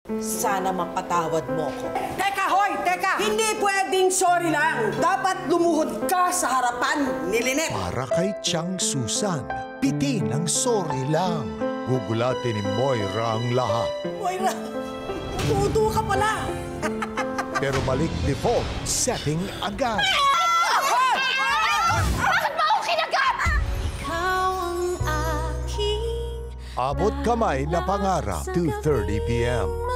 Sana mapatawad mo ko. Teka, hoy! Teka! Hindi pwedeng sorry lang. Dapat lumuhod ka sa harapan ni Lynette. Para kay Chang Susan, bitin ang sorry lang. Gugulatin ni Moira ang lahat. Moira, tuto ka pala. Pero balik default setting agad. Bakit ba ako kinagat? Ikaw ang aking Abot kamay na pangarap, 2:30 p.m.